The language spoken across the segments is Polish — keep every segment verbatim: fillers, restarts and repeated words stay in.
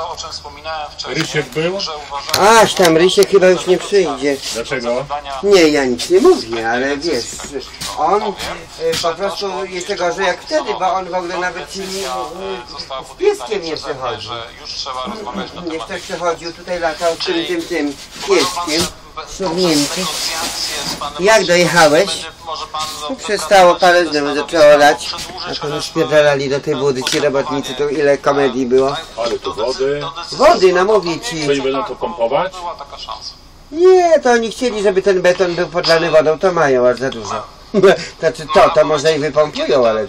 to, o czym wspominałem wcześniej. Rysiek był? Aż tam Rysiek chyba już nie przyjdzie. Dlaczego? Nie, ja nic nie mówię, ale wiesz, on y, po prostu jest tego, że jak wtedy, bo on w ogóle nawet nie, z pieskiem nie przechodzi. Nie ktoś przechodził, tutaj latał tym, tym, tym pieskiem. Szurnięty. Jak dojechałeś? No, przestało parę dni, zaczęło lać. A to już spierdalali do tej budy ci robotnicy, to ile komedii było. Ale tu wody. Wody, no mówię ci. Co, nie będą to pompować? Nie, to oni chcieli, żeby ten beton był podlany wodą, to mają aż za dużo. Znaczy to, to może i wypompują, ale...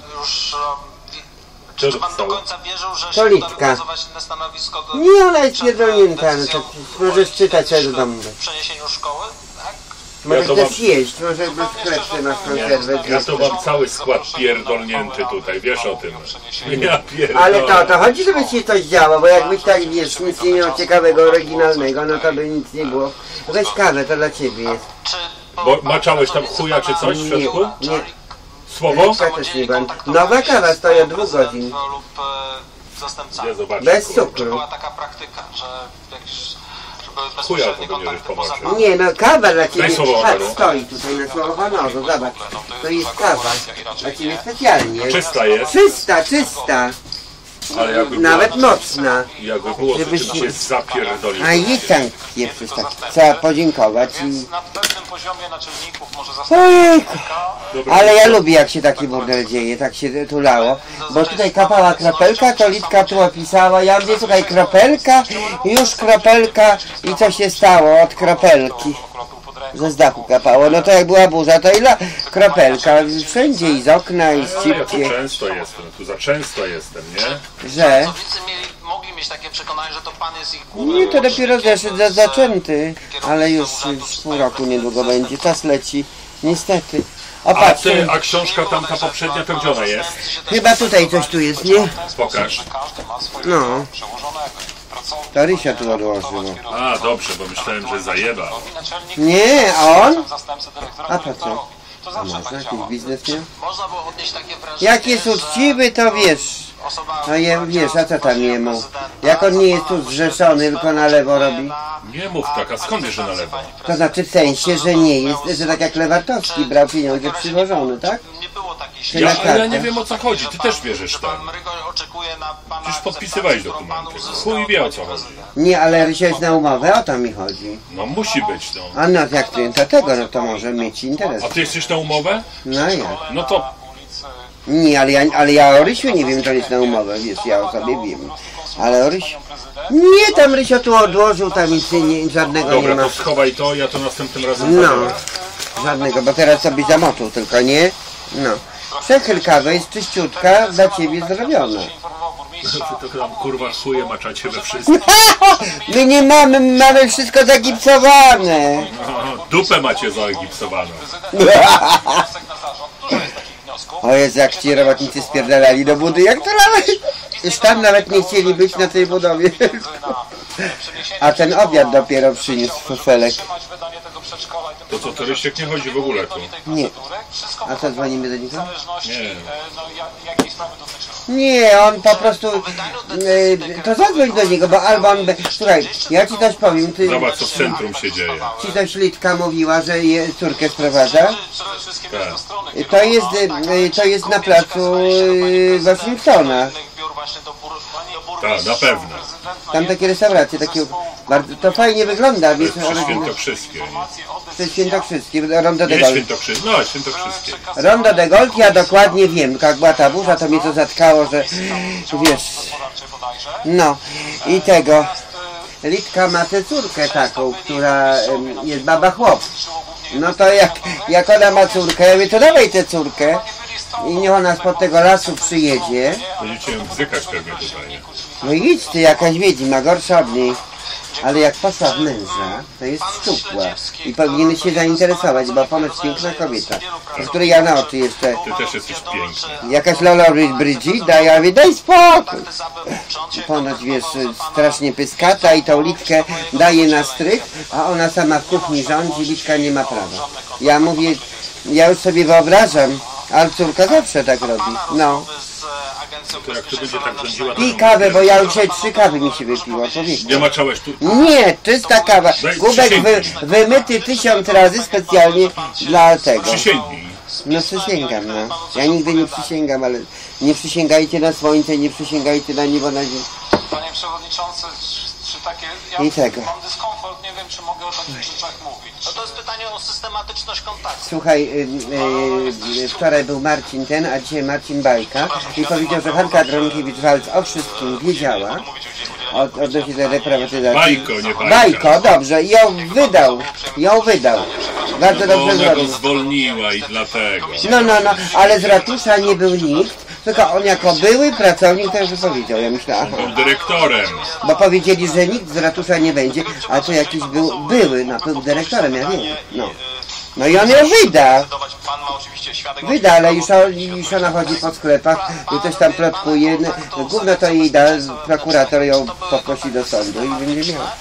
Czy pan do końca wierzył, że To się litka. na stanowisko do... Nie, ona jest pierdolnięta, no to możesz czytać sobie do domu. W przeniesieniu szkoły, tak? Możesz Ja to też mam- jeść, może bez chlebcy masz konserwę. Ja to mam cały skład pierdolnięty tutaj, wiesz o tym. Ja pierdolę. Ale to o to chodzi, żeby ci coś działo, bo jakbyś tak, wiesz, nic nie miał ciekawego, oryginalnego, no to by nic nie było. Weź kawę, to dla ciebie jest. Czy Bo maczałeś tam chuja czy coś w środku? Nie, Słowo? ja też nie będę. Nowa kawa stoi od dwóch godzin. lub e, zastępca? Ja zobaczę. Bez kurwa. cukru. Była taka praktyka, że jakiś, żeby Chuja bezpośredni to kontakt będziesz poza tłumaczył. Nie, no kawa dla ciebie, Daj słowo patrz, honoru. stoi tutaj na słowo honoru, zobacz. To jest kawa. Dla ciebie specjalnie. Czysta jest, Czysta, czysta. ale jakby było, Nawet mocna. jakby było to Żebyś czym nie- się zapierdolił. A i tam pieprzysz tak. Trzeba podziękować i... Więc na pewnym poziomie naczelników może Ojejku. Dobra. Ale ja lubię, jak się taki burdel dzieje, tak się tulało. Bo tutaj kapała kropelka, to Litka tu opisała. Ja mówię, słuchaj, kropelka, już kropelka i co się stało od kropelki? Że z dachu kapało. No to jak była burza, to ile kropelka? Wszędzie i z okna, i z No, ja tu cipkie. często jestem, tu za często jestem, nie? Że? Sowieccy mieli, mogli mieć takie przekonanie, że to pan jest ich główny. Nie, to dopiero zeszedł za zaczęty. Ale już z pół roku niedługo będzie. Czas leci. Niestety. O, A patrz. ty, a książka tamta poprzednia to gdzie ona jest? Chyba tutaj coś tu jest, nie? Pokaż. No. To Rysia tu odłożyło. A, dobrze, bo myślałem, że zajebał. Nie, a on? A A po co? A może jakiś biznes miał? Można było odnieść takie wrażenie, Jak jest uczciwy, to wiesz. No je, wiesz, a co tam jemu? Jak on nie jest tu zrzeszony, tylko na lewo robi. Nie mów tak, a skąd wiesz, że na lewo? To znaczy w sensie, że nie jest, że tak jak Lewartowski brał pieniądze przywożone, tak? Nie było takiej Czy Ja, na ale ja nie kartę? wiem o co chodzi, ty też wierzysz tam. Przecież podpisywałeś dokumenty. Chuj wie o co chodzi. Nie, ale Rysia jest na umowę, o to mi chodzi. No musi być, no. A no, jak klienta tego, no to może mieć interes. A ty jesteś na umowę? No ja. No to Nie, ale ja, ale ja o Rysiu nie wiem, to jest na umowę, wiesz, ja o sobie wiem. Ale o Rysiu... Nie, tam Rysio tu odłożył, tam nic nie, żadnego nie dobra, ma. to schowaj to, ja to następnym razem No, zabiorę. żadnego, bo teraz sobie zamoczył, tylko nie. No. Przechyl kawę, jest czyściutka, dla ciebie zrobiona. Ty to tam kurwa chuje maczacie we wszystkim. My nie mamy, mamy wszystko zagipsowane. No, dupę macie zaegipsowaną. O Jezu, jak ci robotnicy spierdalali do budy, jak to nawet... Już tam nawet nie chcieli być na tej budowie. A ten obiad dopiero przyniósł fufelek. To co, to Rysiek nie chodzi w ogóle tu? Nie. A co, dzwonimy do niego? Nie. Nie, on po prostu... E, to zadzwoń do niego, bo albo on... Be... Słuchaj, ja ci coś powiem, ty... Zobacz co w centrum się dzieje. Ci coś Litka mówiła, że je, córkę sprowadza. Tak. To jest, e, to jest na placu e, Waszyngtona. Tak, na pewno. Tam takie restauracje, takie... Bardzo, to fajnie wygląda, wiesz, Przy Świętokrzyskie. to jest Świętokrzyskie, Rondo de Nie Gaulle. Świętokrzyskie, no Świętokrzyskie. Rondo de Gaulle, ja dokładnie wiem, jak była ta burza, to mnie to zatkało, że wiesz, no i tego, Litka ma tę córkę taką, która em, jest baba chłop, no to jak, jak ona ma córkę, ja mówię, to dawaj tę córkę i niech ona spod tego lasu przyjedzie, Będziecie ją bzykać pewnie tutaj. no i idź ty, jakaś wiedźma, gorsza od niej. Ale jak poszła w męża, to jest szczupła i powinien się zainteresować, bo ponoć piękna kobieta, z której ja na oczy jeszcze... Ty też jesteś piękny. Jakaś Lola Brigida, ja mówię, daj spokój! Ponoć, wiesz, strasznie pyskata i tą Litkę daje na strych, a ona sama w kuchni rządzi, Litka nie ma prawa. Ja mówię, ja już sobie wyobrażam, ale córka zawsze tak robi, no. agencją To jak to będzie bezpieczeństwa tak rządziła... Pij kawę, bo ja już dzisiaj trzy kawy mi się wypiło, człowieku. Nie maczałeś tu? Nie, czysta kawa. Daj Kubek wy, przysięgnij. wymyty tysiąc razy specjalnie dla tego. Przysięgnij. No przysięgam, no. Ja nigdy nie przysięgam, ale nie przysięgajcie na słońce, nie przysięgajcie na niebo, na ziemię. Panie Przewodniczący, czy, czy takie... Ja I tego. mam dyskomfort, nie wiem, czy mogę o takich rzeczach mówić. No to jest pytanie o systematyczność kontaktu. Słuchaj, y, y, wczoraj był Marcin ten, a dzisiaj Marcin Bajka i powiedział, że Hanka Gronkiewicz-Waltz o wszystkim wiedziała, od, odnośnie tej reprywatyzacji. Bajko, nie bajka. Bajko, dobrze, i ją wydał, ją wydał. Bardzo Bo dobrze ona go zrobił. zwolniła i dlatego. No, no, no, ale z ratusza nie był nikt, tylko on jako były pracownik też powiedział, ja myślę, aha. Był dyrektorem. Bo powiedzieli, że nikt z ratusza nie będzie, a to jakiś był, były, no był dyrektorem, ja wiem, no. No i on ją wyda. Wyda, ale już, on, już ona chodzi po sklepach i coś tam plotkuje. No, gówno to jej da, prokurator ją poprosi do sądu i będzie miał.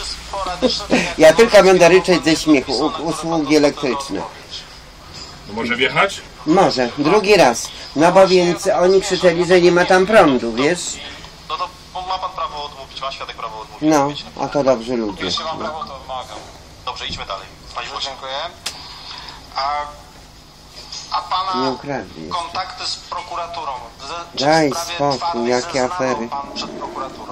Ja tylko będę ryczeć ze śmiechu, u, usługi elektryczne. No może wjechać? Może, drugi raz. No bo więc oni krzyczeli, że nie ma tam prądu, wiesz? No to ma pan prawo odmówić, ma świadek prawo odmówić. No, a to dobrze ludzie. Jeśli mam prawo, to wymagam. Dobrze, idźmy dalej. Panie Boże, dziękuję. A, a Nie pana ukradli. kontakty z prokuraturą? Czy w Daj sprawie spokój, twardej jakie zeznawał afery. pan przed prokuraturą?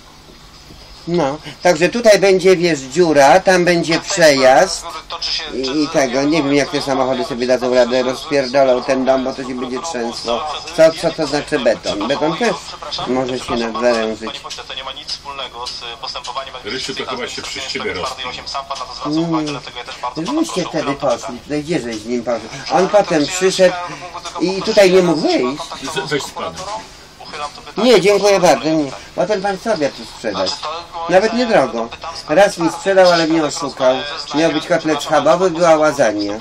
No, także tutaj będzie, wiesz, dziura, tam będzie przejazd i, i tego, nie wiem jak te samochody sobie dadzą radę, rozpierdolą ten dom, bo to się będzie trzęsło. Co, co to znaczy beton? Beton też może się nadwyrężyć. Panie pośle, to nie ma nic wspólnego z postępowaniem... Rysiu, to chyba się przez ciebie rozpił. Sam pan na to zwraca uwagę, dlatego ja też bardzo pana Żebyście proszę, wtedy uchylam to poszli, tutaj gdzie żeś z nim poszedł? On potem przyszedł i tutaj nie mógł wyjść. Weź z panem. Nie, dziękuję bardzo, nie. Bo ten pan sobie tu sprzedać. Nawet niedrogo. Raz mi sprzedał, ale mnie oszukał. Miał być kotlet schabowy, była łazania.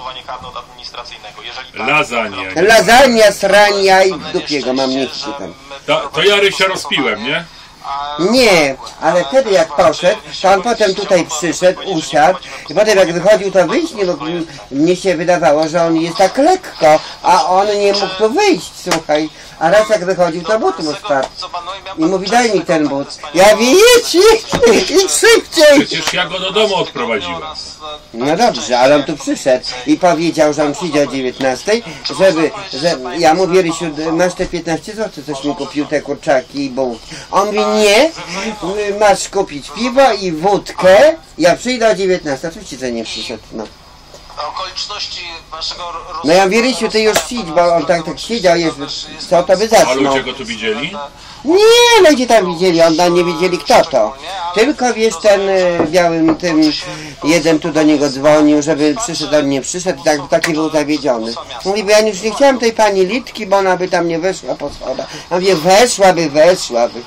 Lasagna. Lasagna, srania i w dupie go mam niechty tam. To, to ja Rysia rozpiłem, nie? Nie, ale wtedy jak poszedł, to on potem tutaj przyszedł, usiadł i potem jak wychodził to wyjść nie mógł. Mnie się wydawało, że on jest tak lekko, a on nie mógł tu wyjść, słuchaj. A raz jak wychodził, to but mu spadł. I mówi, daj mi ten but. Ja mówię, jedź, jedź, idź szybciej. Przecież ja go do domu odprowadziłem. No dobrze, ale on tu przyszedł i powiedział, że on przyjdzie o dziewiętnastej, żeby, że ja mówię, Rysiu, masz te piętnaście złotych, coś mi kupił, te kurczaki i bułki. On mówi, nie, masz kupić piwo i wódkę, ja przyjdę o dziewiętnastej. Oczywiście, że nie przyszedł, no. Okoliczności waszego... No ja mówię, Rysiu, ty już idź, bo on tak tak siedział, jest, co to by A zaczną. ludzie go tu widzieli? Nie, ludzie tam widzieli, on tam nie wiedzieli kto to. Tylko wiesz, ten y, białym tym, jeden tu do niego dzwonił, żeby przyszedł, on nie przyszedł i tak, taki był zawiedziony. Mówi, bo ja już nie chciałem tej pani Litki, bo ona by tam nie weszła po schodach. Ja mówię, weszłaby, weszłaby.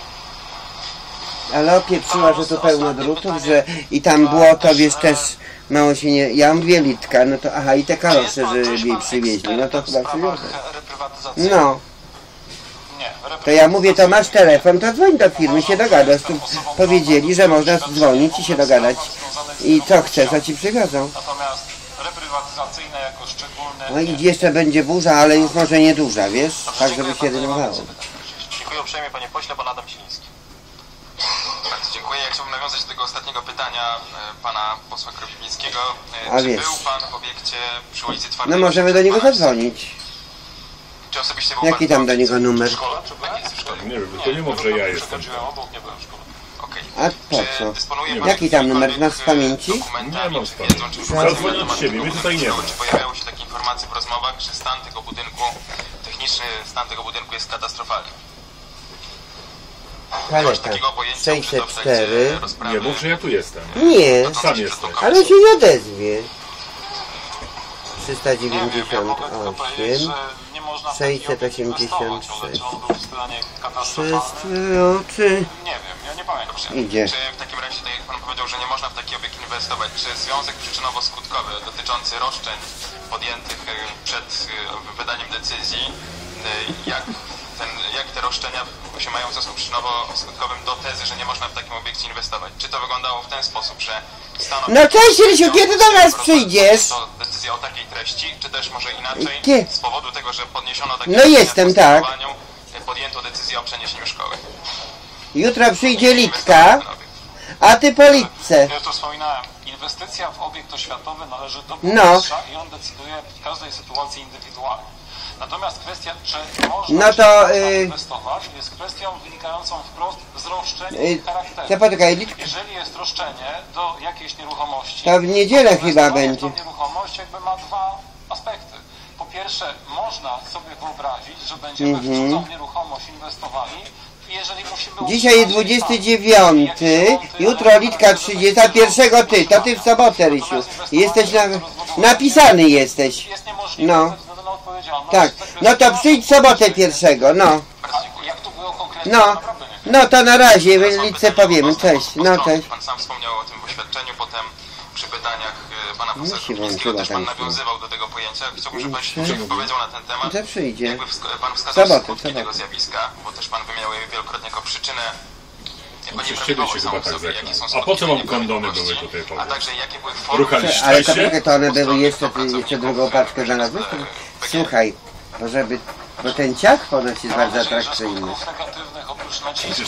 Ale opieprzyła, że tu pełno drutów, że i tam było to, wiesz, też mało się nie... Ja mówię, Litka, no to aha, i te kalosze, że jej przywieźli, no to chyba przywiozę. No. To ja mówię, to masz telefon, to dzwoń do firmy, się dogadasz. Tu powiedzieli, że można dzwonić i się dogadać. I co chcesz, to ci przywiozą. Natomiast reprywatyzacyjne jako szczególne... No i jeszcze będzie burza, ale już może nie duża, wiesz? Tak, żeby się renowało. Dziękuję uprzejmie, panie pośle, pan Adam Siliński. Bardzo dziękuję. Ja chciałbym nawiązać do tego ostatniego pytania e, pana posła Kropiwnickiego. E, A czy wiesz. był pan w obiekcie przy ulicy Twardej? No możemy do niego zadzwonić. Czy osobiście był Jaki pan tam do niego numer? w szkole? Czy byłem w szkole? Nie wiem, to nie mów, że ja jestem. Przechodziłem obok, nie byłem w szkole. Okej. A po Czy co? dysponuje pan Jaki tam numer? Masz z jakimikolwiek, pamięci? e, dokumentami, Nie mam z czy pamięci. wiedzą, czy informacjami na Zadzwonię temat od siebie, tego mnie tutaj nie ma. budynku? Czy pojawiały się takie informacje w rozmowach, że stan tego budynku, techniczny stan tego budynku jest katastrofalny? Kaleta. sześćset cztery. Nie mów, że ja tu jestem. Nie, Sam jesteś. ale się nie odezwie. trzysta Nie wiem, ja dziewięćdziesiąt mogę tylko powiedzieć, osiem. że nie można w sześćset taki obiekt osiemdziesiąt inwestować, sześć. wobec on był w stanie katastrofalnym. Wszyscy oczy. Nie wiem, ja nie pamiętam. Idzie. Czy w takim razie, tak jak pan powiedział, że nie można w taki obiekt inwestować, czy związek przyczynowo-skutkowy dotyczący roszczeń podjętych e, przed e, wydaniem decyzji, e, jak, ten, jak te roszczenia się mają w związku przyczynowo-skutkowym do tezy, że nie można w takim obiekcie inwestować? Czy to wyglądało w ten sposób, że stanowi... No cześć Rysiu, kiedy do nas przyjdziesz? To decyzja o takiej treści, czy też może inaczej, Kie- z powodu tego, że podniesiono takie... No jestem, tak. Podjęto decyzję decyzję o przeniesieniu szkoły. Jutro przyjdzie Litka, a ty po Litce. Ja to wspominałem. Inwestycja w obiekt oświatowy należy do burmistrza no. i on decyduje w każdej sytuacji indywidualnie. Natomiast kwestia, czy można no to, yy, inwestować, jest kwestią wynikającą wprost z roszczeń i charakteru. To poczekaj, jeżeli jest roszczenie do jakiejś nieruchomości, to w niedzielę chyba będzie. To nieruchomość jakby ma dwa aspekty. Po pierwsze, można sobie wyobrazić, że będziemy mm-hmm. w cudzą nieruchomość inwestowali. Jeżeli musimy dzisiaj jest dwudziesty dziewiąty, jutro Litka trzydziesta pierwszego ty, to ty w sobotę, Rysiu. Jesteś na, napisany jesteś. No. Tak, no to przyjdź w sobotę pierwszego, no. No, no to na razie, Litce powiemy, cześć, no cześć. Pan sam wspomniał o tym w oświadczeniu, potem przy pytaniach pana profesora Krupińskiego też pan nawiązywał do tego pojęcia. Chciałbym, żeby pan powiedział na ten temat, że przyjdzie. Jakby pan wskazał skutki tego zjawiska, bo też pan wymieniał je wielokrotnie jako przyczynę, jako nieprawidłowość samą w sobie, jakie są skutki. A po co wam kondony były tutaj? A także jakie były formy... Ale to trochę to one były jeszcze, ty jeszcze drugą paczkę znalazłeś? Słuchaj, bo żeby... Bo ten ciach ponoć jest bardzo atrakcyjny. Oprócz nacisków,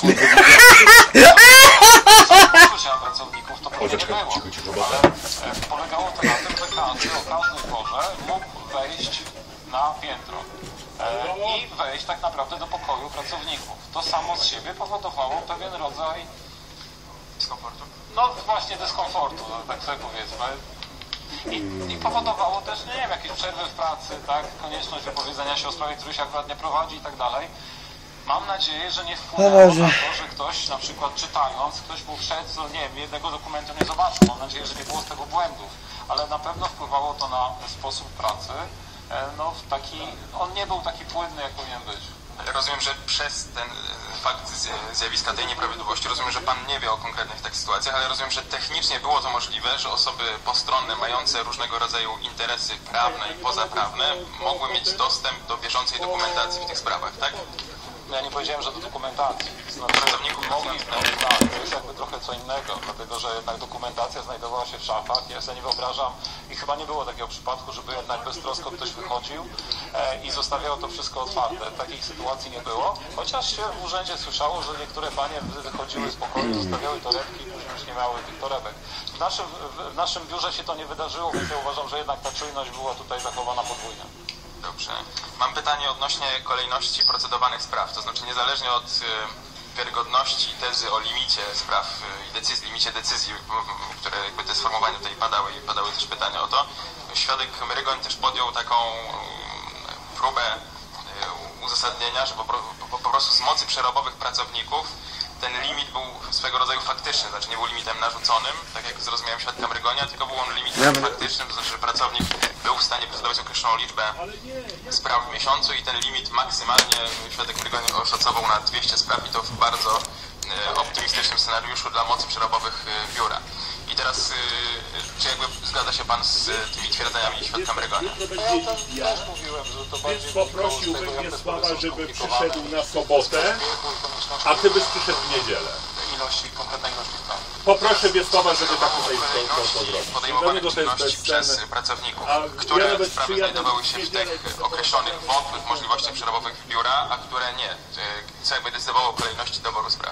pracowników to pewnie nie było, ale polegało to na tym, że każdy o każdej porze mógł wejść na piętro i wejść tak naprawdę do pokoju pracowników. To samo z siebie powodowało pewien rodzaj dyskomfortu. No właśnie dyskomfortu, tak sobie powiedzmy. I, I powodowało też, nie wiem, jakieś przerwy w pracy, tak, konieczność wypowiedzenia się o sprawie, której się akurat nie prowadzi i tak dalej. Mam nadzieję, że nie wpłynęło na to, że ktoś na przykład czytając, ktoś mu wszedł, no nie wiem, jednego dokumentu nie zobaczył. Mam nadzieję, że nie było z tego błędów, ale na pewno wpływało to na sposób pracy. No w taki, on nie był taki płynny, jak powinien być. Rozumiem, że przez ten fakt zjawiska tej nieprawidłowości, rozumiem, że pan nie wie o konkretnych tak sytuacjach, ale rozumiem, że technicznie było to możliwe, że osoby postronne, mające różnego rodzaju interesy prawne i pozaprawne, mogły mieć dostęp do bieżącej dokumentacji w tych sprawach, tak? Ja nie powiedziałem, że do dokumentacji. Znaczy, pracowników mogli, no, tak, to jest jakby trochę co innego, dlatego że jednak dokumentacja znajdowała się w szafach. Ja sobie nie wyobrażam i chyba nie było takiego przypadku, żeby jednak beztrosko ktoś wychodził e, i zostawiało to wszystko otwarte. Takich sytuacji nie było, chociaż się w urzędzie słyszało, że niektóre panie wychodziły z pokoju, zostawiały torebki i później już nie miały tych torebek. W naszym, w, w naszym biurze się to nie wydarzyło, więc ja uważam, że jednak ta czujność była tutaj zachowana podwójna. Dobrze. Mam pytanie odnośnie kolejności procedowanych spraw, to znaczy niezależnie od y, wiarygodności tezy o limicie spraw y, i decyzji, limicie decyzji, y, które jakby te sformułowania tutaj padały i padały też pytania o to, świadek Myrygoń też podjął taką y, próbę y, uzasadnienia, że po, po, po prostu z mocy przerobowych pracowników ten limit był swego rodzaju faktyczny, znaczy nie był limitem narzuconym, tak jak zrozumiałem świadka Myrygonia, tylko był on limitem faktycznym, to znaczy, że pracownik był w stanie procedować określoną liczbę spraw w miesiącu i ten limit maksymalnie świadek Myrygoń oszacował na dwieście spraw i to w bardzo e, optymistycznym scenariuszu dla mocy przerobowych e, biura. I teraz, y, czy jakby zgadza się pan z y, tymi twierdzeniami świadka Myrygonia? Ja też mówiłem, że to bardziej... Więc poprosiłbym Wiesława, żeby przyszedł na sobotę, a ty byś przyszedł w niedzielę. Ilości, konkretnej ilości spraw. Poproszę Wiesława, żeby tak tutaj to, to, to zrobić. Podejmowane czynności przez pracowników, które ja sprawy znajdowały się w tych określonych wątłych możliwościach przerobowych biura, a które nie. Co jakby decydowało o kolejności doboru spraw?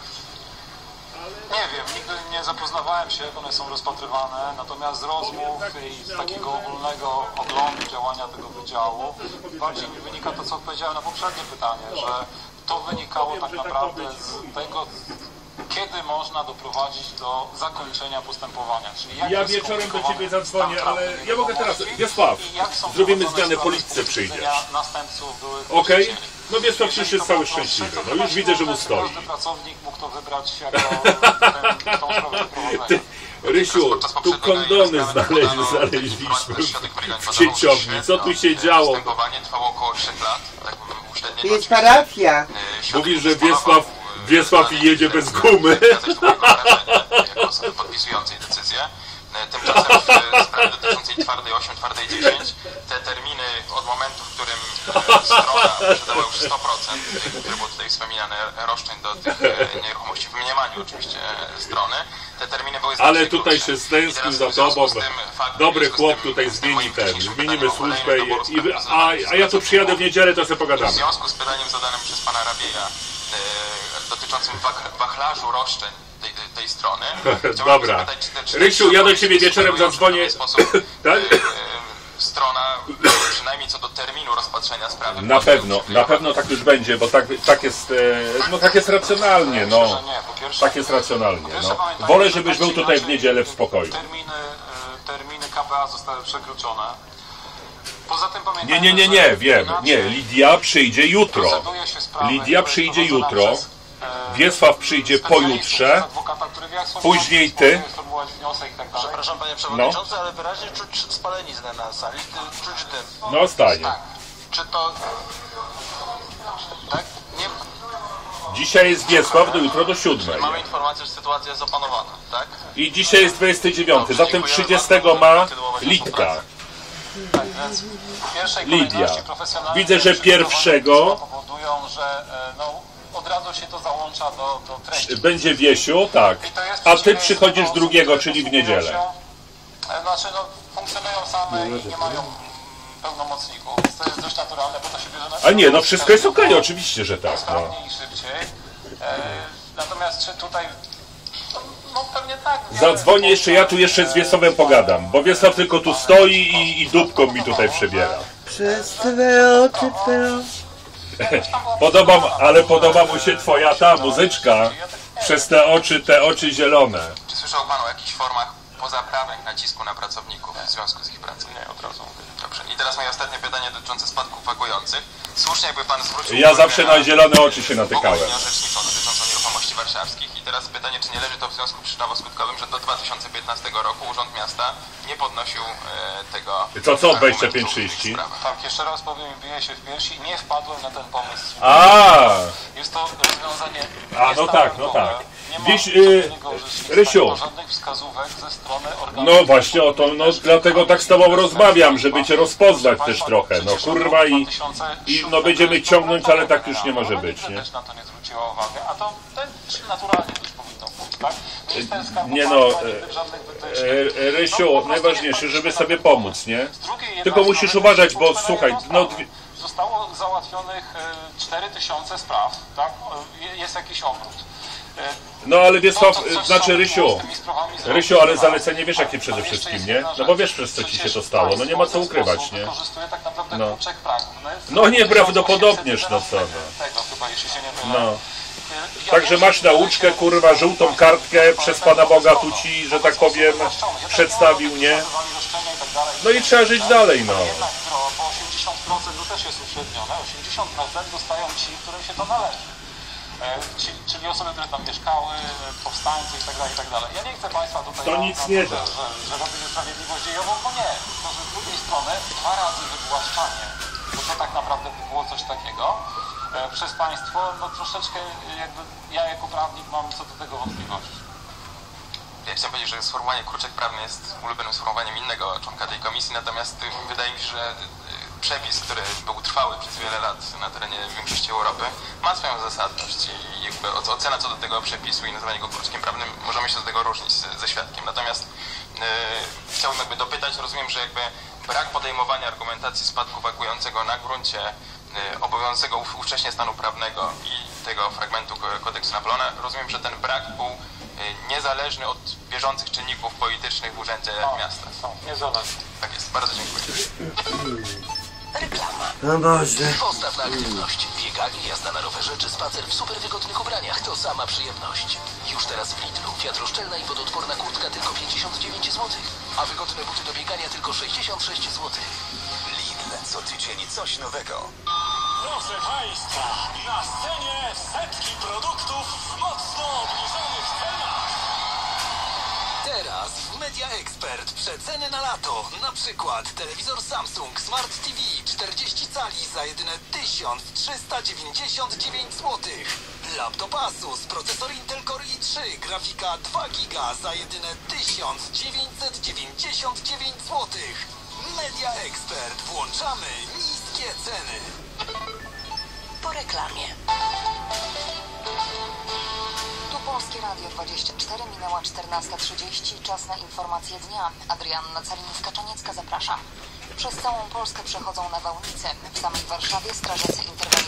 Nie wiem, nigdy nie zapoznawałem się, jak one są rozpatrywane, natomiast z rozmów i z takiego ogólnego oglądu działania tego wydziału bardziej mi wynika to, co odpowiedziałem na poprzednie pytanie, że to wynikało tak naprawdę z tego, kiedy można doprowadzić do zakończenia postępowania. Czyli jak ja wieczorem do ciebie zadzwonię, ale ja mogę teraz... Wiesław, zrobimy zmianę, policja przyjdzie. Okej? Okay? No Wiesław przyszedł jest cały szczęśliwy. No już widzę, że mu stoi. Każdy pracownik mógł to wybrać jako ten, tą sprawę Ty, Rysiu, tu kondony znaleźli, znaleźliśmy w sieciowni. Co tu się działo? Postępowanie trwało około trzech lat. To jest parafia. Mówisz, że Wiesław, Wiesław jedzie bez gumy. Jako osoby podpisującej decyzję. Tymczasem w sprawie dotyczącej twardej osiem, twardej dziesięć te terminy od momentu, w którym strona posiadała już sto procent, które było tutaj wspominane, roszczeń do tych nieruchomości w mniemaniu oczywiście strony, te terminy były znacznie ale tutaj się stęsknił za tobą. Dobry chłop tutaj zmieni ten, zmienimy służbę i, i a, a ja tu przyjadę w niedzielę, to sobie pogadamy. W związku z pytaniem zadanym przez pana Rabieja dotyczącym wachlarzu roszczeń tej, tej strony. Dobra. Zapytać, czy, czy Rysiu, ja do ciebie wieczorem zadzwonię. Sposób, tak? Strona, przynajmniej co do terminu rozpatrzenia sprawy. Na pewno, na pewno tak już będzie, bo tak, tak jest, no tak jest racjonalnie, no. Tak jest racjonalnie, no. Wolę, żebyś był tutaj w niedzielę w spokoju. Terminy, terminy K P A zostały przekroczone. Poza tym nie, nie, nie, nie, wiem, nie, Lidia przyjdzie jutro. Lidia przyjdzie jutro, Wiesław przyjdzie pojutrze, później ty. Przepraszam panie przewodniczący, no. Ale wyraźnie czuć spaleniznę na sali, czuć dym. No stanie. Tak. Czy to... Tak? Nie... Dzisiaj jest Wiesław, do jutro do siódmej. Mamy informację, że sytuacja jest opanowana, tak? I dzisiaj jest dwudziesty dziewiąty, zatem trzydziestego ma Litka. Tak, więc w pierwszej Lidia. Profesjonalnie widzę, że pierwszego powodują, że no, od razu się to załącza do, do treści. Będzie Wiesiu, tak. A ty przychodzisz drugiego, czyli w niedzielę. Znaczy, no, funkcjonują same i nie mają pełnomocników, więc to jest dość naturalne, bo to się bierze na... A nie, no wszystko jest okej, okay, oczywiście, że tak. No. Sprawniej i szybciej. E, natomiast czy tutaj... No pewnie tak. Zadzwonię jeszcze, ja tu jeszcze z Wiesławem pogadam, bo Wiesław tylko tu stoi i, i dupką mi tutaj przebiera. Przez twoje oczy, twoje... Podoba, ale podoba mu się twoja ta muzyczka. Przez te oczy, te oczy zielone. Czy słyszał pan o jakichś formach pozaprawnych nacisku na pracowników w związku z ich pracą? Nie, od razu. Dobrze. I teraz moje ostatnie pytanie dotyczące spadków wagujących. Słusznie jakby pan zwrócił Ja zawsze na zielone oczy się natykałem. Orzecznictwo dotyczącą nieruchomości warszawskich. I teraz pytanie, czy nie leży to w związku przyczynowo-skutkowym, że do dwa tysiące piętnastego roku Urząd Miasta nie podnosił e, tego... Co, co, dwadzieścia pięć trzydzieści? Tak, jeszcze raz powiem, biję się w piersi, nie wpadłem na ten pomysł. A, Jest to rozwiązanie... A, no tak, no tak. Nie ma Dziś, y, Rysiu, żadnych wskazówek ze strony organów... no właśnie o to, no dlatego tak z tobą rozmawiam, żeby cię rozpoznać też trochę, no kurwa i, i no będziemy ciągnąć, ale tak już nie może być, nie? też na to nie zwróciła uwagi, a to też naturalnie też powinno być, tak? Nie no, e, Rysiu, najważniejsze, żeby sobie pomóc, nie? Tylko musisz uważać, bo słuchaj, no... Zostało załatwionych cztery tysiące spraw, tak? Jest jakiś obrót. No ale Wiesław, znaczy Rysiu, Rysiu, ale zalecenie wiesz jakie przede wszystkim, nie? No bo wiesz przez co ci się to stało, no nie ma co ukrywać, nie? No, no nieprawdopodobnież, no co no. No. Także masz nauczkę, kurwa, żółtą kartkę przez Pana Boga tu ci, że tak powiem, przedstawił, nie? No i trzeba żyć dalej, no. Po osiemdziesiąt procent to też jest uśrednione, osiemdziesiąt procent dostają ci, którym się to należy. Czyli osoby, które tam mieszkały, powstańcy i tak dalej, i tak dalej. Ja nie chcę Państwa tutaj... To nic nie da. Że, że robimy sprawiedliwość dziejową, bo nie. To, że z drugiej strony dwa razy wywłaszczanie, bo to tak naprawdę było coś takiego, przez Państwo, no troszeczkę jakby ja jako prawnik mam co do tego wątpliwości. Ja chciałem powiedzieć, że sformułowanie kruczek prawny jest ulubionym sformułowaniem innego członka tej komisji, natomiast wydaje mi się, że przepis, który był trwały przez wiele lat na terenie większości Europy, ma swoją zasadność i jakby ocena co do tego przepisu i nazywanie go kruczkiem prawnym możemy się z tego różnić ze świadkiem. Natomiast yy, chciałbym jakby dopytać, rozumiem, że jakby brak podejmowania argumentacji spadku wagującego na gruncie yy, obowiązującego ówcześnie stanu prawnego i tego fragmentu kodeksu Napoleona, rozumiem, że ten brak był niezależny od bieżących czynników politycznych w Urzędzie są, Miasta. Są, niezależny. Tak jest, bardzo dziękuję. Reklama. O Boże. Postaw na aktywność. Bieganie, jazda na rowerze czy spacer w super wygodnych ubraniach to sama przyjemność. Już teraz w Lidlu wiatroszczelna i wodoodporna kurtka tylko pięćdziesiąt dziewięć złotych, a wygodne buty do biegania tylko sześćdziesiąt sześć złotych. Lidl, co tydzień coś nowego. Proszę Państwa, na scenie setki produktów w mocno obniżonych cenach. Teraz w Media Expert przeceny na lato. Na przykład telewizor Samsung Smart T V czterdzieści cali za jedyne tysiąc trzysta dziewięćdziesiąt dziewięć złotych. Laptop Asus, procesor Intel Core i trzy, grafika dwa giga za jedyne tysiąc dziewięćset dziewięćdziesiąt dziewięć złotych. Media Expert. Włączamy niskie ceny. Po reklamie. Tu Polskie Radio dwadzieścia cztery, minęła czternasta trzydzieści, czas na informacje dnia. Adrianna Calińska-Czaniecka, zapraszam. Przez całą Polskę przechodzą nawałnice. W samej Warszawie strażacy interweniowali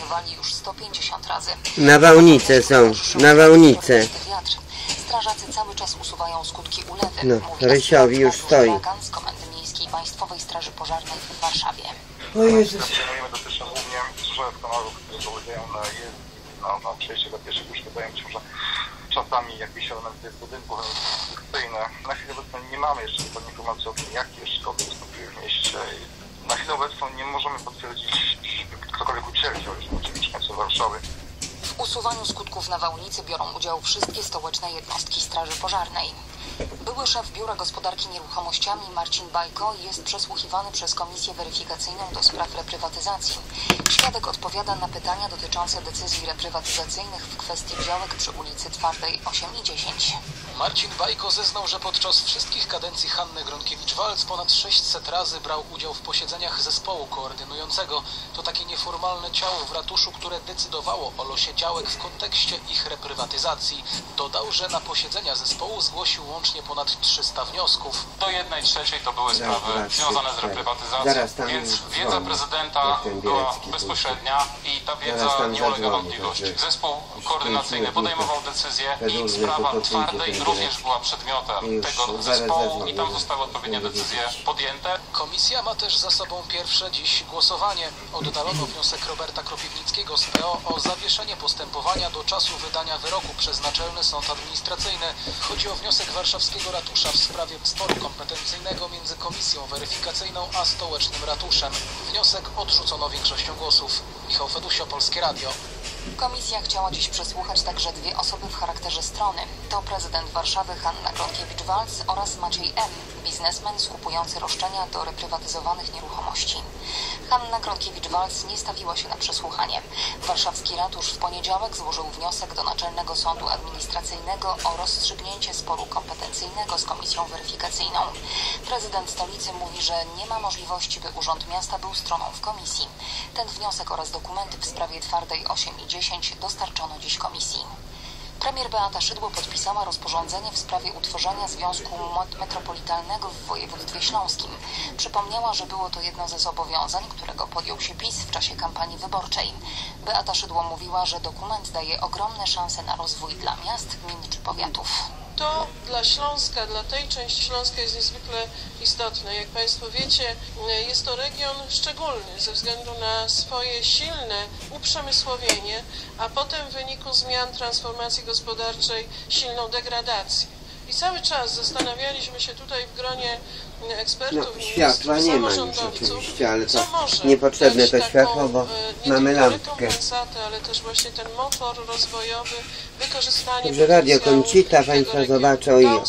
używali już sto pięćdziesiąt razy. Nawałnice są, nawałnice. Strażacy cały czas usuwają skutki ulewy. No, Mówi Rysiowi już stoi. z Komendy Miejskiej Państwowej Straży Pożarnej w Warszawie. O Jezus. Przyjmujemy dotyczą głównie drzew kanałów, które polegają na jezdni, na, na przejście dla pieszych. Już wydaje mi się, że czasami jakieś elementy budynku konstrukcyjne. Na chwilę obecną nie mamy jeszcze dokładnej informacji o tym, jakie szkody wystąpiły w mieście. Na chwilę obecną nie możemy potwierdzić, że ktokolwiek ucierpiał, jeśli mieszkańcy Warszawy. W usuwaniu skutków nawałnicy biorą udział wszystkie stołeczne jednostki Straży Pożarnej. Były szef Biura Gospodarki Nieruchomościami Marcin Bajko jest przesłuchiwany przez Komisję Weryfikacyjną do spraw reprywatyzacji. Świadek odpowiada na pytania dotyczące decyzji reprywatyzacyjnych w kwestii działek przy ulicy Twardej osiem i dziesięć. Marcin Bajko zeznał, że podczas wszystkich kadencji Hanny Gronkiewicz-Waltz ponad sześćset razy brał udział w posiedzeniach zespołu koordynującego. To takie nieformalne ciało w ratuszu, które decydowało o losie działek w kontekście ich reprywatyzacji. Dodał, że na posiedzenia zespołu zgłosił łącznie ponad trzysta wniosków. Do jednej trzeciej to były sprawy związane z reprywatyzacją, więc wiedza prezydenta była bezpośrednia i ta wiedza nie ulega wątpliwości. Zespół koordynacyjny podejmował decyzję i sprawa Twardej również była przedmiotem tego zespołu i tam zostały odpowiednie decyzje podjęte. Komisja ma też za sobą pierwsze dziś głosowanie. Oddalono wniosek Roberta Kropiwnickiego z P O o zawieszenie postępowania do czasu wydania wyroku przez Naczelny Sąd Administracyjny. Chodzi o wniosek warszawskiego ratusza w sprawie sporu kompetencyjnego między Komisją Weryfikacyjną a Stołecznym Ratuszem. Wniosek odrzucono większością głosów. Michał Fedusio, Polskie Radio. Komisja chciała dziś przesłuchać także dwie osoby w charakterze strony. To prezydent Warszawy Hanna Gronkiewicz-Waltz oraz Maciej M., biznesmen skupujący roszczenia do reprywatyzowanych nieruchomości. Hanna Gronkiewicz-Waltz nie stawiła się na przesłuchanie. Warszawski ratusz w poniedziałek złożył wniosek do Naczelnego Sądu Administracyjnego o rozstrzygnięcie sporu kompetencyjnego z Komisją Weryfikacyjną. Prezydent stolicy mówi, że nie ma możliwości, by Urząd Miasta był stroną w komisji. Ten wniosek oraz dokumenty w sprawie Twardej osiem i dziesięć dostarczono dziś komisji. Premier Beata Szydło podpisała rozporządzenie w sprawie utworzenia Związku Metropolitalnego w województwie śląskim. Przypomniała, że było to jedno ze zobowiązań, którego podjął się PiS w czasie kampanii wyborczej. Beata Szydło mówiła, że dokument daje ogromne szanse na rozwój dla miast, gmin czy powiatów. To dla Śląska, dla tej części Śląska jest niezwykle istotne. Jak Państwo wiecie, jest to region szczególny ze względu na swoje silne uprzemysłowienie, a potem w wyniku zmian transformacji gospodarczej silną degradację. I cały czas zastanawialiśmy się tutaj w gronie ekspertów, no, światła nie ma już oczywiście, ale to niepotrzebne to światło, bo mamy lampkę. Ale też właśnie ten motor rozwojowy, wykorzystanie Dobrze, Radio Koncita, Państwo zobaczą i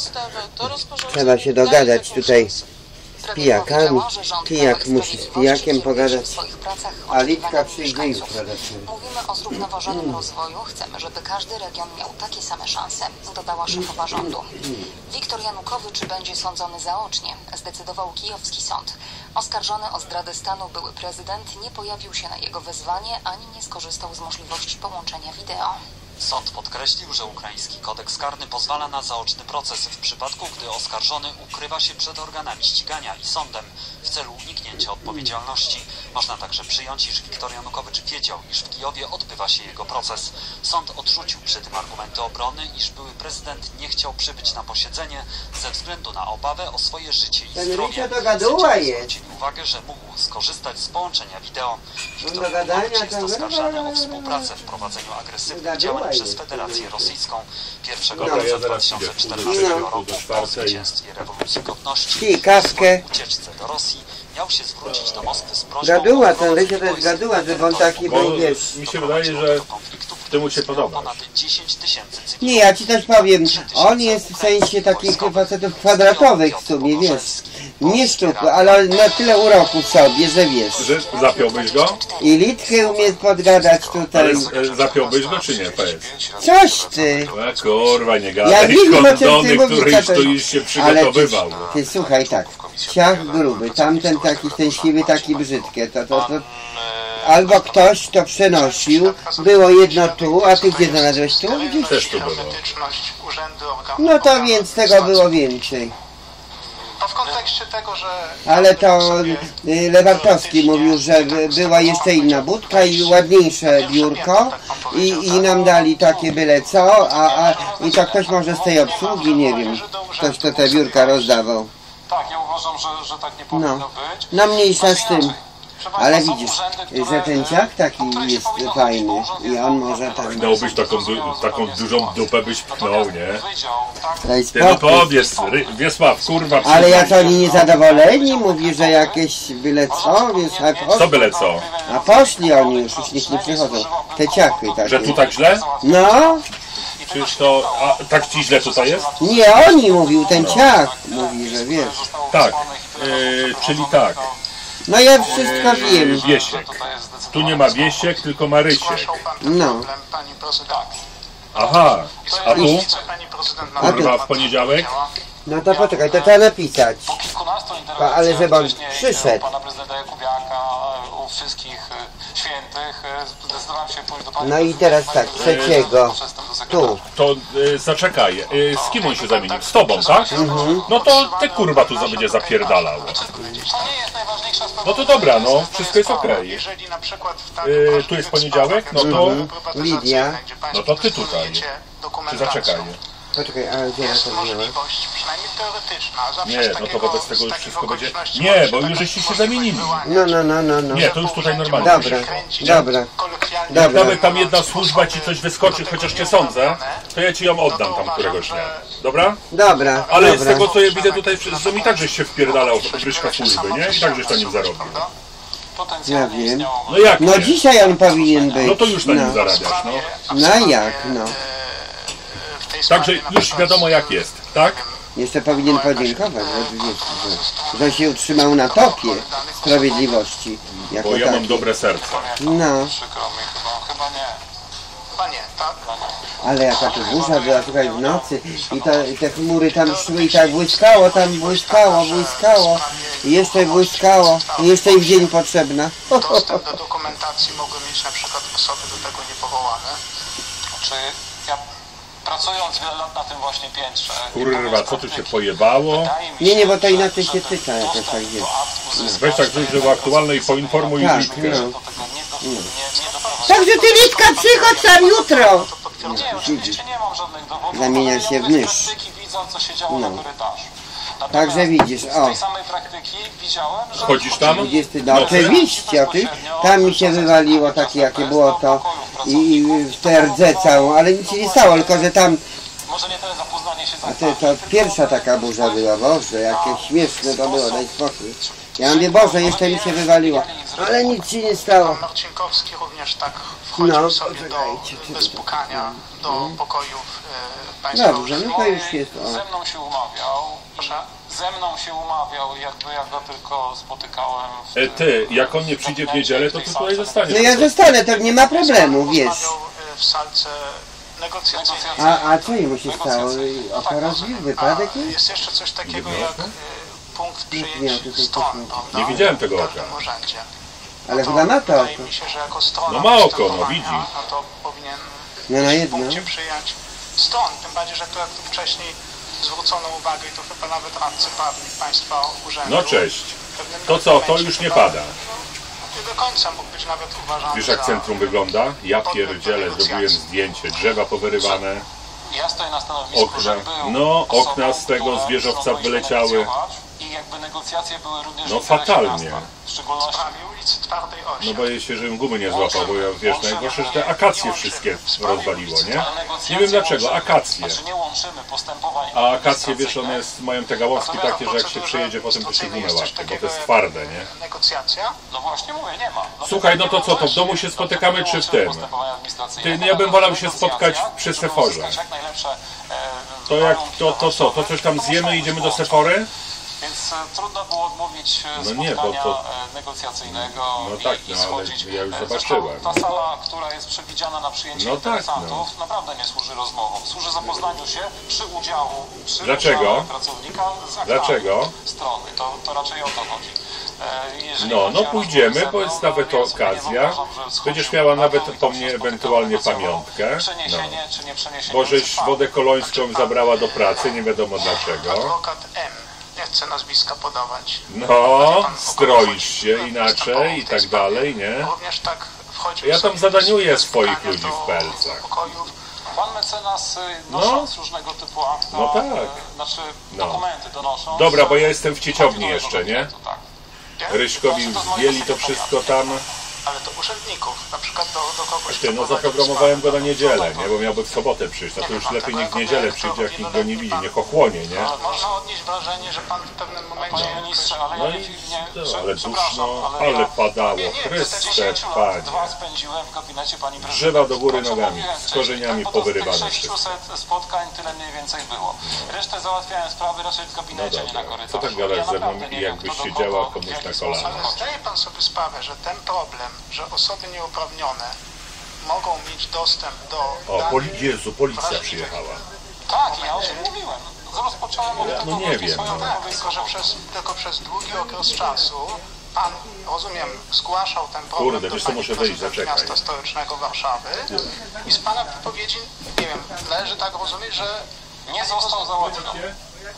trzeba się dogadać tutaj z pijakami. Pijak musi z pijakiem pogadać, a Litka przyjdzie jutro. Mówimy o zrównoważonym rozwoju. Chcemy, żeby każdy region miał takie same szanse, dodała szefowa rządu. Wiktor Janukowycz będzie sądzony zaocznie, zdecydował kijowski sąd. Oskarżony o zdradę stanu były prezydent nie pojawił się na jego wezwanie, ani nie skorzystał z możliwości połączenia wideo. Sąd podkreślił, że ukraiński kodeks karny pozwala na zaoczny proces w przypadku, gdy oskarżony ukrywa się przed organami ścigania i sądem w celu uniknięcia odpowiedzialności. Można także przyjąć, iż Wiktor Janukowycz wiedział, iż w Kijowie odbywa się jego proces. Sąd odrzucił przy tym argumenty obrony, iż były prezydent nie chciał przybyć na posiedzenie ze względu na obawę o swoje życie i zdrowie. Zwrócili uwagę, że mógł skorzystać z połączenia wideo. Wiktor Janukowicz jest oskarżany o współpracę w prowadzeniu agresywnych działań przez Federację Rosyjską. pierwszego marca dwa tysiące czternastego roku po zwycięstwie rewolucji godności w ucieczce do Rosji miał się zwrócić do Moskwy z prośbą gaduła, ten Rysio to jest gaduła, żeby on taki był, wiesz. Mi się wydaje, że temu się podoba. Nie, ja ci też powiem, on jest w sensie takich facetów kwadratowych w sumie, wiesz. Nie szczupły, ale na tyle uroku w sobie, że wiesz. Że zapiąłbyś go? I Litkę umie podgadać tutaj. Ale zapiąłbyś go czy nie, powiedz? Coś ty! No kurwa, nie gadaj, ja wiem, kondony, który to już się przygotowywał. Ty, ty słuchaj tak, ciach gruby, tamten taki szczęśliwy, taki brzydkie, to, to, to albo ktoś to przenosił, było jedno tu, a ty gdzie znalazłeś tu? Gdzieś? Też tu było. No to więc tego było więcej. A w kontekście myślcie tego, że... Ale to y, Lewartowski mówił, że by- była jeszcze inna budka i ładniejsze biurko i, i nam dali takie byle co, a, a i to ktoś może z tej obsługi, nie wiem, ktoś to te biurka rozdawał. Tak, ja uważam, że, że tak nie powinno No, być. no mniejsza z tym. Proszę Ale państwa, są widzisz, urzędy, że które, ten ciak taki jest fajny i on może tam... Miałbyś taką, du taką dużą dupę, byś pchnął, nie? wydział, tak? Daj Ty no spokój. powiedz, Ry- Wiesław, kurwa, Ale jak przyznaj się. oni niezadowoleni, mówi, że jakieś byle co, więc a, Co byle co? a poszli oni już, już nikt nie przychodzą. Te ciachy takie. Że tu tak źle? No, Czyż to... A tak ci źle tutaj jest? nie oni mówił, ten ciach mówi, że wiesz. Tak, yy, czyli tak. No ja wszystko wiem. Yy, Wiesiek. Tu nie ma Wiesiek, tylko ma Rysiek. No. Pani prezydent. Aha, a tu? Pani prezydent A tu? Kurwa, w poniedziałek? No to poczekaj, to trzeba napisać. Po kilkunastu Pa- ale żeby on wcześniej, przyszedł. u pana prezydenta Jakubiaka, u wszystkich e, świętych, e, zdecydowałem się pójść do pani No i teraz tak, trzeciego. Tu. To y, zaczekaj, y, z kim on się zamienił? Z tobą, tak? Mhm. No to ty kurwa tu za- będzie zapierdalał. No to dobra, no, wszystko jest okej. Jeżeli na przykład w Y, tu jest poniedziałek, no to... Lidia. No to ty tutaj. Czy zaczekaj. Poczekaj, a gdzie ja to wziąłem? możliwość, przynajmniej teoretyczna, zawsze Nie, z no to takiego, wobec tego z już takiej wszystko będzie... okoliczności Nie, może bo się już tak żeście się możliwe zamienili. wyłaniać. No, no, no, no, no. Nie, to już tutaj normalnie. Dobra, dobra, Kolokwialnie Jak dobra. nawet tam jedna służba ci coś wyskoczy, chociaż nie sądzę, to ja ci ją oddam tam któregoś dnia. Dobra? Dobra, Ale z dobra. tego co ja widzę tutaj, że mi tak żeś się wpierdalał w obryszka służby, nie? I tak żeś to nim zarobił. Ja wiem. No jak No nie? dzisiaj on powinien być. No to już na nim No. zarabiasz, no. No jak, no. w tej Także sprawie na już przykład wiadomo jak jest, tak? Jeszcze powinien podziękować, że, że, że się utrzymał na topie sprawiedliwości. Jako Bo ja mam taki. dobre serce. No, Przykro mi chyba, chyba nie. Chyba nie, tak? ale jaka tu burza była tutaj w nocy i to, i te chmury tam szły i tak błyskało, tam błyskało, błyskało i jeszcze błyskało i jeszcze i w dzień potrzebna. Dostęp do dokumentacji mogły mieć na przykład osoby do tego niepowołane. Czy ja pracując wiele lat na tym właśnie piętrze... Kurwa, co tu się pojebało? wydaje mi Nie, nie, bo to że- inaczej że się ten czyta jakoś dostęp tak do jest. akt uzyskać Weź tak zrób, że było aktualne i poinformuj Tak, Litkę. no. do tego nie, do, nie, nie doprowadzi. Także ty Litka, przychodź tam jutro! Nie, oczywiście nie mam żadnych dowodów. Zamienia ale się ja w mówię mysz. z praktyki widzę, co się działo No. na korytarzu. Natomiast Także widzisz, z o. tej samej praktyki widziałem, że... Chodzisz tam? dwudziesty, no oczywiście, o ty, tam mi się wywaliło takie jakie było to i, i w T R D całą, ale nic się nie stało, tylko że tam, Może nie tyle zapoznanie się z a to, to pierwsza taka burza była, Boże, jakie śmieszne to było, daj spokój. Ja mówię, Boże, jeszcze mi się wywaliło, ale nic się nie stało. Marcinkowski również tak wchodził No, sobie poczekajcie, do, czy bez to- pukania do pokojów e, państwa Dobrze, no to już jest, o. Ze mną się umawiał, Proszę? ze mną się umawiał, jakby ja go tylko spotykałem w... E, Ty, jak on nie przyjdzie w niedzielę, to ty tutaj zostaniesz. No ja zostanę, to nie ma problemu, wiesz. Rozmawiał e, w salce negocjacyjnej. A, a co jemu się stało? O rozbił, A wypadek? jest jeszcze coś takiego Nie jak e, punkt miał przyjęć tutaj stron, techniki. prawda? Nie widziałem tego w oka. każdym urzędzie. Ale to chyba ma to wydaje oko. mi się, że jako strona No ma oko, no, postępowania, widzi. No to powinien No na w jedno. punkcie przyjąć stron, tym bardziej, że to jak tu wcześniej zwrócono uwagę i to chyba nawet radcy prawni państwa urzędu. No cześć. w pewnym To co, to momencie już nie chyba pada. Nie do końca mógł być nawet uważany Wiesz jak za centrum wygląda? Ja pierdzielę, zrobiłem zdjęcie, drzewa powyrywane, Ja stoję na stanowisku, okna, że był no osobą, okna z tego które zwierzowca mogłyśmy wyleciały. negocjować I jakby negocjacje były również No w interesie fatalnie. miasta. W szczególności sprawie ulicy Twardej Osi. No boję się, żebym gumy nie złapał, bo ja wiesz, najgorsze, że te akacje wszystkie rozwaliło, nie? ale negocjacje Nie wiem dlaczego, łączymy. akacje. Znaczy nie łączymy postępowań A akacje, wiesz, administracyjnych. one jest, mają te gałązki takie, że jak się przejedzie potem to się gumę łapie, bo to jest twarde, nie? Negocjacja? No właśnie mówię, nie ma. No Słuchaj, no to co, to w domu się spotykamy czy w tym? Ty, no ja bym wolał się spotkać przy Sephorze. To jak, to, to co, to coś tam zjemy i idziemy do Sephory? Więc e, trudno było odmówić e, No nie, bo spotkania to- e, negocjacyjnego No i, tak, i no, ale schodzić. ja już E, zobaczyłem. Zresztą ta sala, która jest przewidziana na przyjęcie No tak, interesantów, naprawdę nie służy rozmowom. Służy zapoznaniu się przy udziału, przy Dlaczego? udziale pracownika z aktami Dlaczego? strony. To, to raczej o to chodzi. E, jeżeli No, chodzi no o pójdziemy, rozmowę bo ze jest mną, nawet no, to ja zupełnie nie okazja. uważam, że schodził Będziesz miała na nawet dół i po tam się mnie spotykał, ewentualnie negocjował. pamiątkę. Przeniesienie No. czy nie przeniesienie Bo żeś trwa. wodę kolońską zabrała do pracy, nie wiadomo dlaczego. Adwokat M. Nie chce nazwiska podawać. No, stroisz się inaczej i tak dalej, nie? Również tak wchodzi. Ja tam zadaniuję swoich ludzi w Pelcach. Pan mecenas, nosząc no. różnego typu akta, no tak. e, znaczy no. dokumenty donosząc... Dobra, bo ja jestem w Cieciowni jeszcze, nie? Tak. Ryśkowi zdjęli to wszystko tam... Ale do urzędników, na przykład do, do kogoś... Ty, no zaprogramowałem go na niedzielę, nie? Bo miałby w sobotę przyjść, a to już lepiej niech w niedzielę przyjdzie, jak nikt go nie widzi, niech ochłonie, nie? Można odnieść wrażenie, że pan w pewnym momencie... Panie ministrze, ale no ja nie... nie ale duszno, ale, ale padało, Chryste, Panie. Dwa spędziłem w gabinecie pani prezydent. Drzewa do góry nogami, z korzeniami powyrywane. sześciuset spotkań tyle mniej więcej było. Resztę załatwiałem sprawy raczej w gabinecie, no nie na korytarzu. Co tak gadasz ze mną i jakbyś siedziała komuś na kolanach? Ale zdaje pan sobie sprawę, że ten problem, że osoby nieuprawnione mogą mieć dostęp do... O, poli Jezu, policja przyjechała. Tak, ja o tym mówiłem. Rozpocząłem od ja, tego no nie wiem. No tak, tylko że przez, tylko przez długi okres czasu pan, rozumiem, zgłaszał ten problem Kurde, do wiesz co, muszę wyjść, zaczekaj. miasta stołecznego Warszawy i z pana wypowiedzi, nie wiem, należy tak rozumieć, że nie został załatwiony.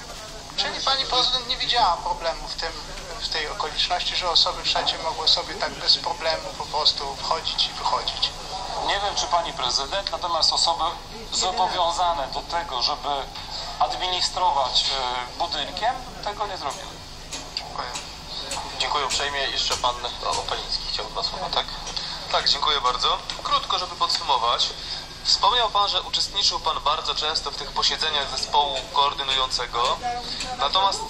Czyli pani prezydent nie widziała problemu w tym, w tej okoliczności, że osoby trzecie mogły sobie tak bez problemu po prostu wchodzić i wychodzić. Nie wiem, czy pani prezydent, natomiast osoby zobowiązane do tego, żeby administrować budynkiem, tego nie zrobiły. Dziękuję. Dziękuję uprzejmie. Jeszcze pan Opaliński chciał dwa słowa, tak? Tak, dziękuję bardzo. Krótko, żeby podsumować. Wspomniał pan, że uczestniczył pan bardzo często w tych posiedzeniach zespołu koordynującego. Natomiast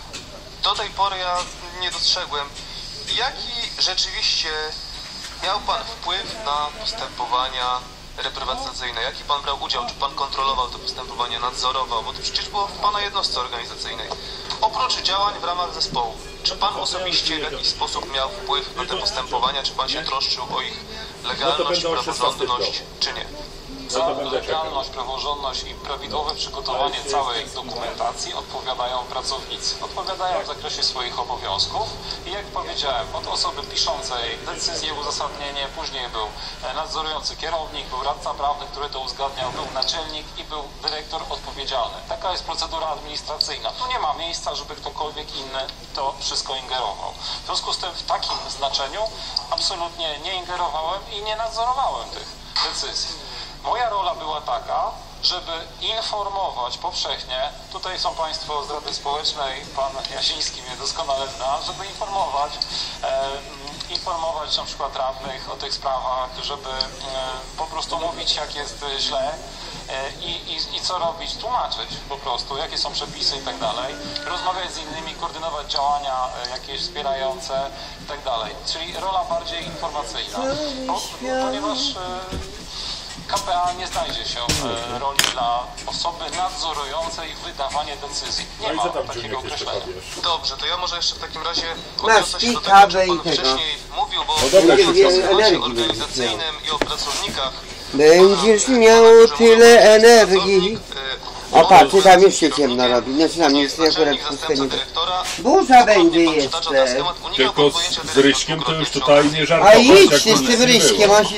y, do tej pory ja nie dostrzegłem, jaki rzeczywiście miał pan wpływ na postępowania reprywatyzacyjne. Jaki pan brał udział? Czy pan kontrolował to postępowanie, nadzorował? Bo to przecież było w pana jednostce organizacyjnej. Oprócz działań w ramach zespołu, czy pan osobiście w jakiś sposób miał wpływ na te postępowania? Czy pan się troszczył o ich legalność, praworządność, czy nie? Za legalność, praworządność i prawidłowe przygotowanie całej dokumentacji odpowiadają pracownicy. Odpowiadają w zakresie swoich obowiązków i jak powiedziałem, od osoby piszącej decyzję, uzasadnienie, później był nadzorujący kierownik, był radca prawny, który to uzgadniał, był naczelnik i był dyrektor odpowiedzialny. Taka jest procedura administracyjna. Tu nie ma miejsca, żeby ktokolwiek inny to wszystko ingerował. W związku z tym w takim znaczeniu absolutnie nie ingerowałem i nie nadzorowałem tych decyzji. Moja rola była taka, żeby informować powszechnie, tutaj są Państwo z Rady Społecznej, Pan Jasiński mnie doskonale zna, żeby informować, e, informować na przykład radnych o tych sprawach, żeby e, po prostu mówić, jak jest źle e, i, i, i co robić, tłumaczyć po prostu, jakie są przepisy i tak dalej, rozmawiać z innymi, koordynować działania e, jakieś wspierające i tak dalej, czyli rola bardziej informacyjna, bo, ponieważ e, K P A nie znajdzie się e, roli dla osoby nadzorującej wydawanie decyzji. Nie ma takiego określenia. Dobrze, to ja może jeszcze w takim razie Masz pikawę i tego. wcześniej mówił, bo no dobra, o organizacyjnym i o pracownikach. Będziesz miał tyle energii. O patrz, tam już się ciemno robi. Znaczy nam jest akurat pustyni. Burza będzie jeszcze. Tylko z, z Ryśkiem to już tutaj nie żartować. A idźcie z tym Ryśkiem, on się...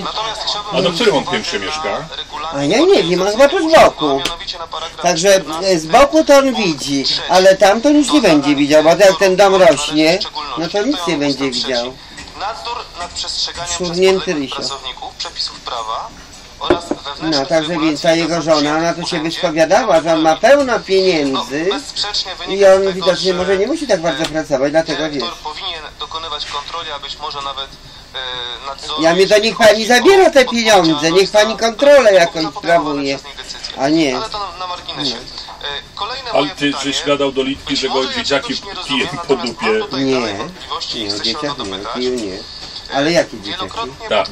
A do którym on piętrze mieszka? A ja nie wiem, on chyba tu z boku. Także z boku to on widzi, ale tam to nic nie będzie widział, bo jak ten dom rośnie, no to nic nie będzie widział. Nadzór nad przestrzeganiem Szurnięty przez pracowników przepisów prawa oraz wewnętrznych no, także więc ta jego żona, ona to się wyspowiadała, że on ma pełno pieniędzy i on widocznie może nie musi tak bardzo pracować, dlatego wiesz. powinien dokonywać kontroli, a być może nawet e, nadzoru. Ja mnie to niech pani zabiera te pieniądze, niech pani kontrolę jakąś sprawuje, a nie. Ale to na, na marginesie. Kolejne Ale ty żeś gadał do Litki, że go dzieciaki piją po dupie. Nie, nie, dzieciak nie, pił nie. Ale jakie dzieciaki? Tak,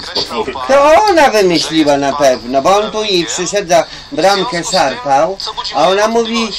to ona wymyśliła na pewno, bo on tu jej przyszedł, za bramkę szarpał, a ona mówi,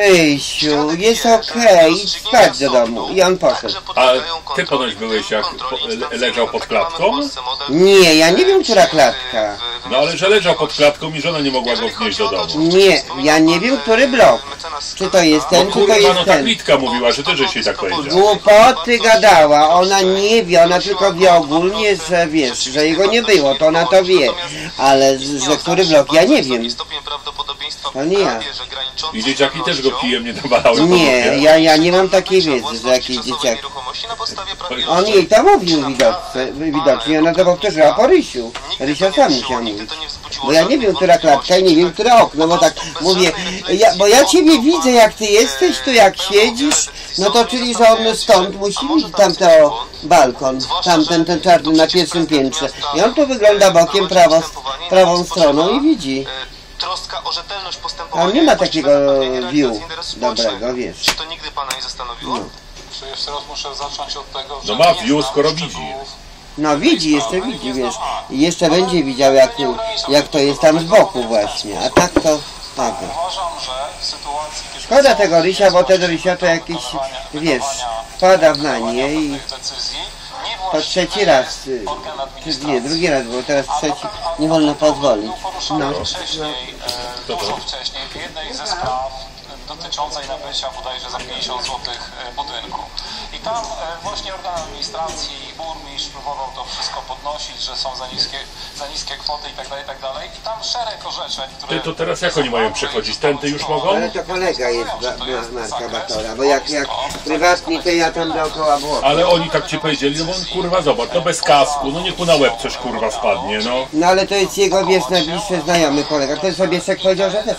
Rysiu, jest okej, idź spać do domu. I on poszedł. A ty ponoć byłeś jak le leżał pod klatką? Nie, ja nie wiem, która klatka. No ale że leżał pod klatką i żona nie mogła go wnieść do domu. Nie, ja nie wiem, który blok. Czy to jest ten, czy to jest no ta ten. Litka mówiła, że ty żeś jej tak powiedział. Głupoty gadała, ona nie wie, ona tylko wie ogólnie, że wiesz, że jego nie było, to ona to wie. Ale że który blok, ja nie wiem. okropieństwa No nie ja. prawie że graniczące I z dzieciaki też go pewnością. kijem nie dowalały. Nie, ja, ja nie mam takiej wiedzy, że jakiś dzieciak. On jej to mówił widocznie, widocznie, ona to powtórzyła po Rysiu. Rysia sam musiał mówić. Bo ja nie wiem, która klatka i nie wiem, które okno, bo tak mówię, ja, bo ja ciebie widzę, jak ty jesteś, tu jak siedzisz, no to czyli, że on stąd musi widzieć tamto balkon, tamten, ten czarny na pierwszym piętrze. I on tu wygląda bokiem prawo, prawą stroną i widzi. Troska o rzetelność A postępowania. on nie ma takiego view dobrego, wiesz. Czy to nigdy pana nie zastanowiło? No. Czy jeszcze raz muszę zacząć od tego, że No ma nie view, znam skoro szczegółów. widzi. No widzi, jeszcze widzi, wiesz. I jeszcze będzie widział, jak, jak to jest tam z boku właśnie. A tak to... Tak. Uważam, że w sytuacji, kiedy Szkoda tego Rysia, bo ten Rysia to jakiś, wiesz, pada w na nie i decyzji to trzeci raz, czy nie, drugi raz, bo teraz trzeci nie wolno pozwolić. No. wcześniej, e, dużo wcześniej w jednej ze spraw dotyczącej nabycia bodajże za pięćdziesiąt złotych budynku. I tam e, właśnie organ administracji, burmistrz próbował to wszystko podnosić, że są za niskie, za niskie kwoty i tak dalej, i tak dalej. I tam szereg orzeczeń, które... Ty, to teraz jak oni mają przechodzić? Tędy już mogą? Ale to kolega jest ma, Marka Batora, bo jak, jak prywatni, to ja tam dookoła było. Ale oni tak ci powiedzieli, no bo on kurwa zobacz, no bez kasku, no niech mu na łeb coś kurwa spadnie, no. No ale to jest jego, wiesz, najbliższy znajomy kolega. Ten sobie jak powiedział, że też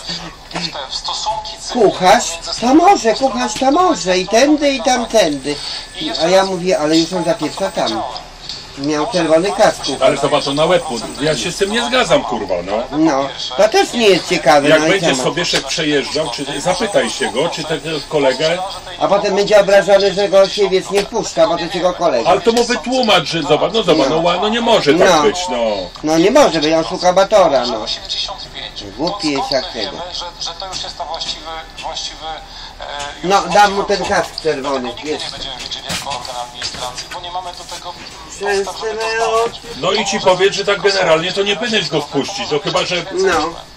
kucharz to może, kucharz to może i tędy i tamtędy. A ja mówię, ale już on zapieprza tam. Miał czerwony kask. Ale zobacz, to na łebku. Ja się z tym nie zgadzam, kurwa, no. No, to też nie jest ciekawe. Jak no i będzie co? Sobieszek przejeżdżał, czy zapytaj się go, czy tego kolegę... A potem będzie obrażony, że go się, wiesz, nie wpuszcza, bo to jest jego kolega. Ale to mu wytłumacz, że zobacz, no zobacz, no, no nie może tak No. być, no. No nie może, bo on szuka Batora, no. Głupi jest jak tego. Że, że to już jest to właściwy, właściwy e, już No, właściwy dam mu ten wzór. kask czerwony, Dlatego nigdy wiesz. nie będziemy wiedzieli jako organ administracji, bo nie mamy do tego Częste podstaw, żeby to znaleźć. No i ci powiedz, że tak generalnie to nie powinieneś go wpuścić, to chyba, że... No.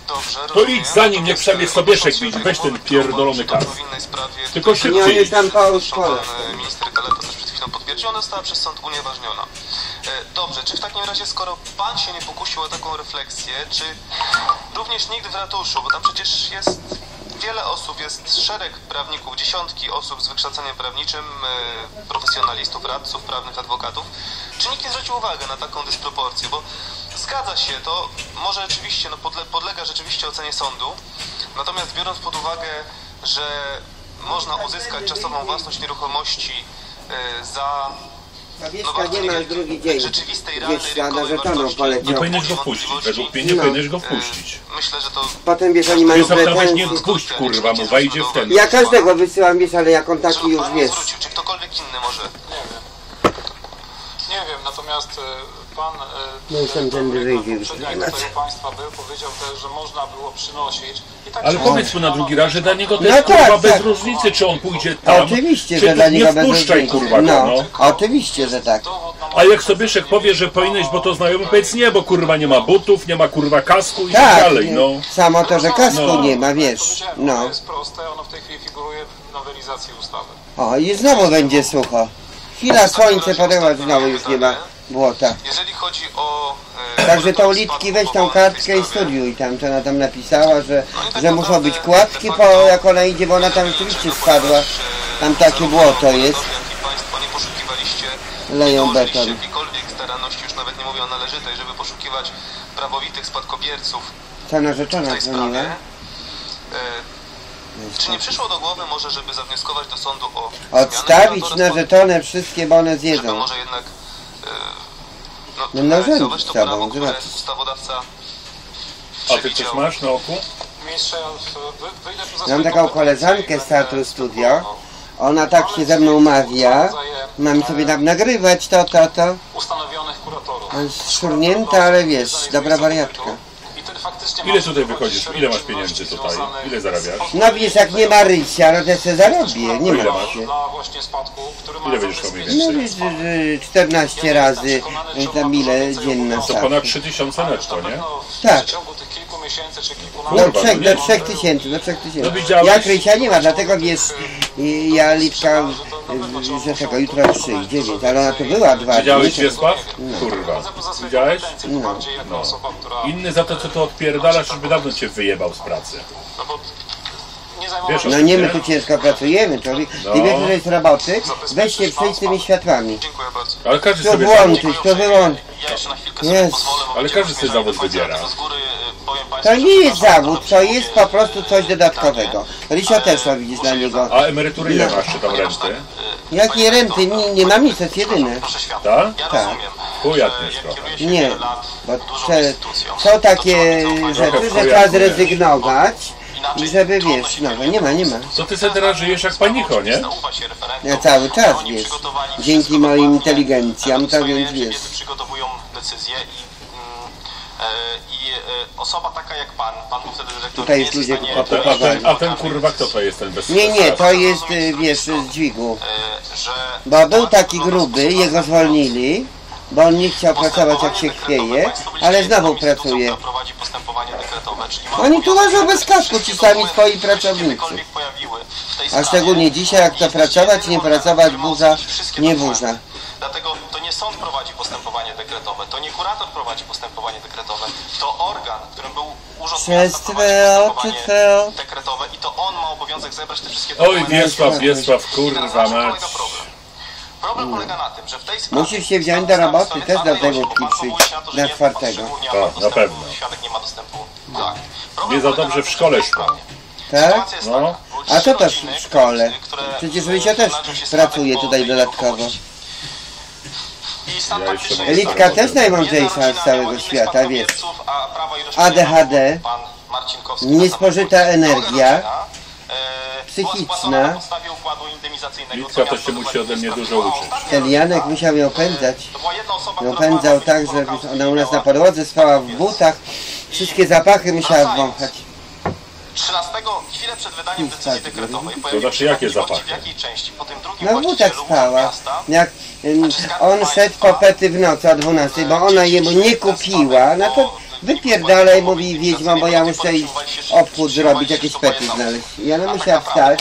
To idź za nim, niech przynajmniej Sobieszek widzi, weź ten pierdolony kask. Tylko Nie, on szybciej. jest tam po szkole. Pan minister Kaleta też przed chwilą potwierdził, ona została przez sąd unieważniona. E, Dobrze, czy w takim razie, skoro pan się nie pokusił o taką refleksję, czy również nikt w ratuszu, bo tam przecież jest wiele osób, jest szereg prawników, dziesiątki osób z wykształceniem prawniczym, e, profesjonalistów, radców prawnych, adwokatów, czy nikt nie zwrócił uwagi na taką dysproporcję, bo zgadza się, to może rzeczywiście, no podle, podlega rzeczywiście ocenie sądu, natomiast biorąc pod uwagę, że można uzyskać czasową własność nieruchomości e, za Sobieszka nie ma drugi dzień. Gdzieś na narzeczoną Nie poleciał. powinieneś go wpuścić, według mnie nie No. powinieneś go wpuścić. Myślę, że to Potem, wiesz, oni mają Wiesz, nawet nie pretensje. wpuść, kurwa, mu wejdzie w ten... Ja każdego wysyłam, wiesz, ale jak on taki już, pan wiesz. zwrócił, czy ktokolwiek inny może. Nie wiem. Nie wiem, natomiast e, pan No i ten ten wyjdzie już. poprzedniak, który państwa był, powiedział też, że można było przynosić. I tak Ale się powiedz mu na drugi raz, że dla niego to No jest tak, kurwa bez tak. różnicy, czy on pójdzie tam, Oczywiście, czy że tu dla nie niego bez wpuszczaj, różnicy. kurwa, go, No, no. oczywiście, że tak. A jak Sobieszek powie, że powinieneś, bo to znajomy, powiedz nie, bo kurwa nie ma butów, nie ma kurwa kasku i tak Tak, dalej, no. samo to, że kasku No. nie ma, wiesz. powiedziałem, No. to jest proste, ono w tej chwili figuruje w nowelizacji ustawy. O, i znowu będzie sucho. Chwila słońce porywa, znowu już nie ma błota. Jeżeli chodzi o... E, Także tą Litki weź tą kartkę i studiuj tam, co ona tam napisała, że, że muszą być kładki, po, jak ona idzie, bo ona tam rzeczywiście spadła. Tam takie błoto jest. Jaki państwo nie poszukiwaliście, Leją nie dołożyliście beton. jakiejkolwiek staranności, już nawet nie mówię o należytej, żeby poszukiwać prawowitych spadkobierców Ta w narzeczona tej dzwoniła. sprawie. E, Czy nie przyszło do głowy może, żeby zawnioskować do sądu o zmianę Odstawić kuratora, narzeczone wszystkie, bo one żeby zjedzą. może jednak e, no, No, no, realizować rząd to trzeba, prawo, które zobaczyć. ustawodawca A ty przewidział. coś masz na oku? Mistrze, ja wy- wyjdę tu za Mam swoje taką kompetencje koleżankę i z Teatru będę Studio. wstępował. Ona tak się ze mną umawia. Mam sobie tam nagrywać to, to, to. Ustanowionych kuratorów. Ona jest szurnięta, ale wiesz, dobra wariatka. I ten faktycznie Ile ma tutaj możliwość wychodzisz? Ile masz czynności pieniędzy tutaj? związanych Ile zarabiasz? z- No wiesz, jak nie ma Rysia, no to się zarobię, nie Ile ma masz? się. Dla właśnie spadku, który ma Ile będziesz miał mniej No więcej? wiesz, że czternaście razy, tam ile dzienna To stawka. ponad trzy tysiące netto, nie? Tak. W ciągu tych kilku miesięcy czy Do kilkunastu trzech, nie? do trzech tysięcy, do trzech No tysięcy. widziałeś? Jak Rysia nie ma, dlatego wiesz, i ja Litka, że tego jutro przyjdzie, więc, ale ona tu była dwa dni. Widziałeś Wiesław? Kurwa. Widziałeś? No. No. Inny za to, co ty odpierdalasz, już by dawno cię wyjebał z pracy. No bo nie Wiesz, no nie, my tu ciężko pracujemy, człowiek. No. Ty wiesz, że jest roboty? Weź się przejść tymi światłami. Dziękuję bardzo. Ale każdy To sobie włączyć, to wyłączyć. Ja jeszcze na chwilkę sobie Jest. pozwolę, bo Ale będziemy każdy sobie zmierzali zawód do końca, wybiera. ale z góry, y, powiem państwu, To że nie jest przepraszam, zawód, że to jest po prostu coś dodatkowego. Rysio też robi widzisz dla niego. A emerytury ile masz, czy tam renty? Jakie renty? Nie, nie mam nic, to jest jedyne. Proszę świata. Tak? Ja Tak. rozumiem, Chujat że jest jak trochę. kieruje się Nie, wiele lat bo dużą te, instytucją, są takie to trzeba rzeczy, mieć że zaufanie. trzeba zrezygnować, inaczej żeby trudno wiesz, się no kieruje nie ma, nie ma. Co ty sobie teraz żyjesz jak paniko, nie? zaufać się referentom, Ja cały czas, oni wiesz, przygotowali dzięki wszystko moim dokładnie, inteligencjom, według to swojej więc najlepszej wiesz. wiedzy przygotowują decyzje i, mm, e, i e, osoba taka jak pan, pan był wtedy dyrektorem, Tutaj nie jest jest w ludzie stanie A ten, a ten, a ten kurwa kto to jest ten bez Nie, nie, to jest, y, wiesz, z dźwigu. e, że Bo był taki gruby, jego zwolnili, bo on nie chciał pracować jak się chwieje, ale znowu pracuje. prowadzi postępowanie dekretowe, czyli ma Oni tu obowiązek łażą bez kasku, ci sami swoi pracownicy. kiedykolwiek pojawiły w tej A sprawie, szczególnie dzisiaj, jak to pracować, nie pracować, burza, nie burza. Dlatego to nie sąd prowadzi postępowanie dekretowe, to nie kurator prowadzi postępowanie dekretowe, to organ, którym był urząd Przez miasta, prowadzi twoje oczy, postępowanie twoje oczy. dekretowe i to on ma obowiązek zebrać te wszystkie Oj, dokumenty. Wiesław, Wiesław, I kurwa teraz na czym mać. polega problem? Problem polega na tym, że w tej sprawie... Musisz się wziąć do roboty, też do tej wódki przyjść, na czwartego. Tak, na pewno. Świadek nie ma dostępu. Tak. Nie za dobrze w szkole szło. Tak? No. A co to w szkole? Przecież Rysio też pracuje tutaj dodatkowo. Ja jeszcze mam Elitka starą też osobę. najmądrzejsza z całego świata, wiesz. A D H D, niespożyta energia, psychiczna. Litka to się musi ode mnie dużo uczyć. Ten Janek musiał ją pędzać. Ją pędzał tak, że wiesz, ona u nas na podłodze spała w butach. Wszystkie zapachy musiała wąchać. trzynastego, chwilę przed wydaniem Tak, decyzji dekretowej, To znaczy jakie w zapachy? jakiej części, po tym drugim Na butach właścicielu spała. miasta, Jak ym, on szedł po pety w nocy o dwunastej, bo ona jemu nie kupiła, no to wypierdalaj, mówi wiedźma, bo ja muszę iść obchód zrobić, jakieś pety znaleźć. I ona musiała wstać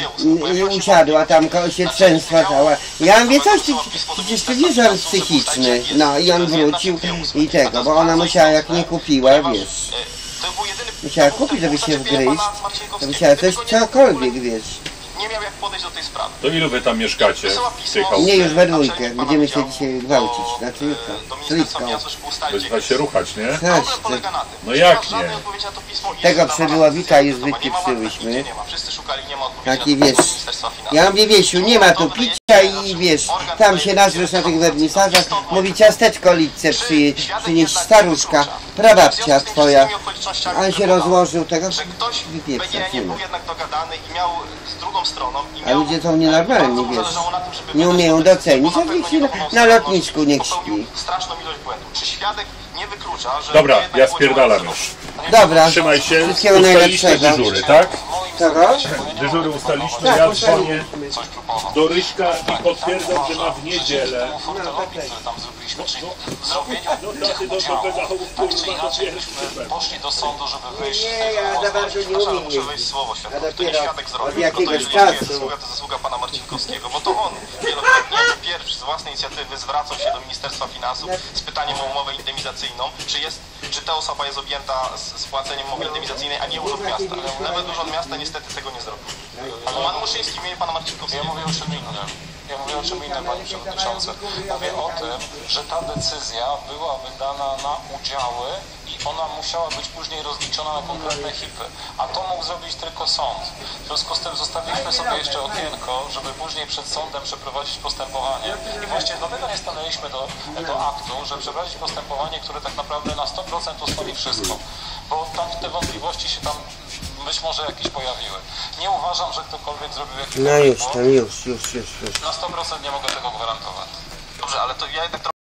i usiadła tam, koło się trzęsła cała. Ja mówię, coś ty, przecież ty wiesz, że on jest psychiczny. No i on wrócił i tego, bo ona musiała, jak nie kupiła, wiesz. to był jedyny Musiała dowód kupić, tego, żeby się znaczy, wie wgryźć. pana z Marcinkowskiego, To musiała coś, tylko nie- cokolwiek, wiesz. Nie miał jak podejść do tej sprawy. To ilu wy tam mieszkacie w tej Nie, chałupie? już we dwójkę. Będziemy się dzisiaj gwałcić. Znaczy jutro. Z Litką. Będziecie się ruchać, nie? Tak, Polega tak. na tym, No że jak żadnej nie? odpowiedzi na to pismo i Tego że przybyłowika już nie ma wypieprzyłyśmy. nigdzie nie ma. Wszyscy szukali, nie ma odpowiedzi Taki na to wiesz, pismo Ministerstwa Finansów. ja mówię, Wiesiu, nie ma tu picia i wiesz, tam się nazwiesz na tych wernisażach, mówi ciasteczko Litce przy, przynieść staruszka, prababcia twoja. A on się rozłożył tego, Że ktoś w wypieprzać, B G nie nie ma. był jednak dogadany i miał z drugą stroną i A miał... ludzie są nienormalni, bardzo mu wiesz. zależało na tym, żeby Nie wydać umieją decyzję, docenić, bo a na wiesz, pewno na- nie na popełnił lotnisku niech popełnił śpi. straszną ilość błędów. Czy świadek nie wyklucza, że... Dobra, to jednak ja było spierdalam działanie już. Dobra, Trzymaj się, wszystkiego ustaliliśmy najlepszego. dyżury, tak? Czego? Dyżury ustaliliśmy, Tak, ja ustaliliśmy. dzwonię do Ryśka i potwierdzam, że ma w niedzielę. tam zrobiliśmy, czyli zrobieniu No taty do pedałów, tak czy kurwa, to inaczej pierwszy byśmy poszli do sądu, żeby wyjść z Nie, tego ja za bardzo nie przepraszam, umiem muszę wejść jeździć. słowo A świadka. To nie dopiero świadek od zrobił, tylko to jakiegoś jeżeli jest czasu. zasługa, to zasługa pana Marcinkowskiego, bo to on wielokrotnie pierwszy z własnej inicjatywy zwracał się do Ministerstwa Finansów z pytaniem o umowę indemnizacyjną, czy jest, czy ta osoba jest objęta z spłaceniem umowy indemnizacyjnej, a nie Urząd Miasta. Nawet Urząd Miasta niestety tego nie zrobił. Pan Muszyński w imieniu pana Marcinkowskiego. Ja mówię o czym innym. Ja mówię o czym innym, panie przewodniczący. Mówię o tym, że ta decyzja była wydana na udziały i ona musiała być później rozliczona na konkretne hipy, a to mógł zrobić tylko sąd. W związku z tym zostawiliśmy sobie jeszcze okienko, żeby później przed sądem przeprowadzić postępowanie. I właśnie dlatego nie stanęliśmy do, do aktu, żeby przeprowadzić postępowanie, które tak naprawdę na sto procent ustalni wszystko. Bo tam te wątpliwości się tam być może jakieś pojawiły. Nie uważam, że ktokolwiek zrobił jakiś... No już, tam już, już, już, już. Na sto procent nie mogę tego gwarantować. Dobrze, ale to ja jednak